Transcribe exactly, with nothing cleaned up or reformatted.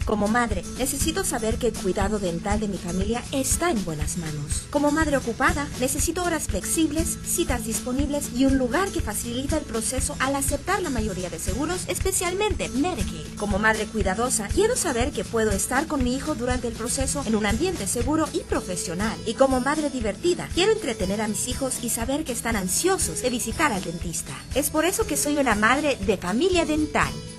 Como madre, necesito saber que el cuidado dental de mi familia está en buenas manos. Como madre ocupada, necesito horas flexibles, citas disponibles y un lugar que facilite el proceso al aceptar la mayoría de seguros, especialmente Medicaid. Como madre cuidadosa, quiero saber que puedo estar con mi hijo durante el proceso en un ambiente seguro y profesional. Y como madre divertida, quiero entretener a mis hijos y saber que están ansiosos de visitar al dentista. Es por eso que soy una madre de familia dental.